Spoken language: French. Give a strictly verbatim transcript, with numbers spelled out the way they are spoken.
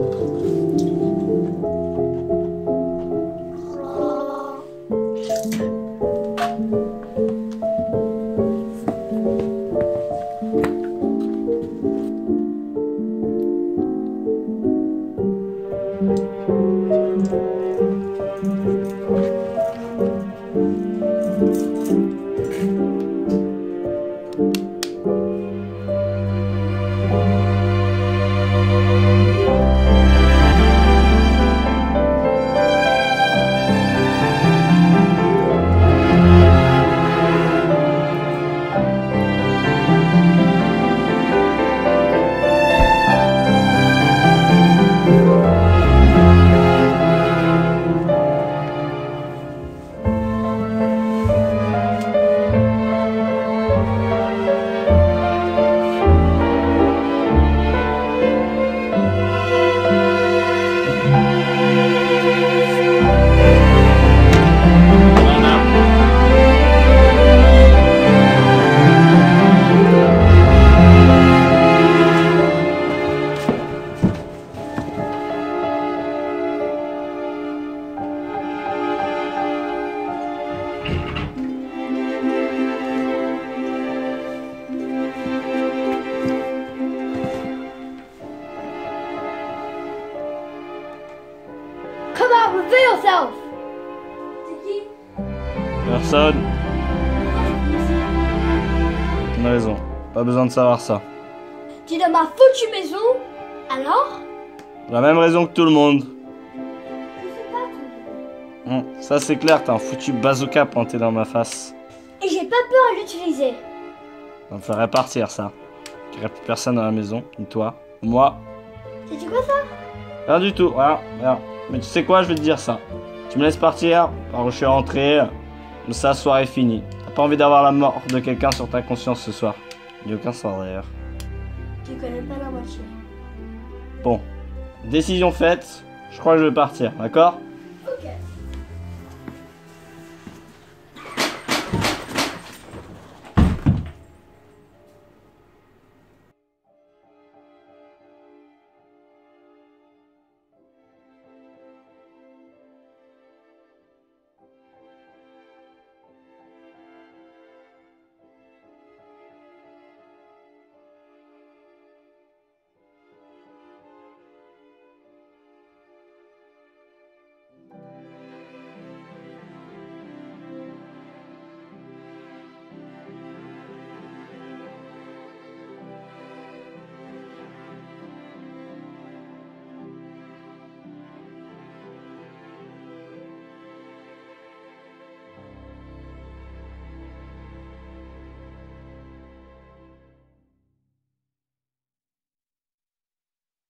Reveal yourself! C'est qui? Personne. T'as raison, pas besoin de savoir ça. Tu es dans ma foutue maison? Alors? La même raison que tout le monde. Je sais pas tout. Hum, ça c'est clair, t'as un foutu bazooka pointé dans ma face. Et j'ai pas peur à l'utiliser. Ça me ferait partir ça. Il n'y aurait plus personne dans la maison, ni toi, ni moi. C'est quoi ça? Rien du tout, rien, rien. Mais tu sais quoi, je vais te dire ça. Tu me laisses partir, par où je suis rentré, mais ça, soirée finie. T'as pas envie d'avoir la mort de quelqu'un sur ta conscience ce soir. Il n'y a aucun sens d'ailleurs. Tu connais pas la moitié. Bon, décision faite, je crois que je vais partir, d'accord?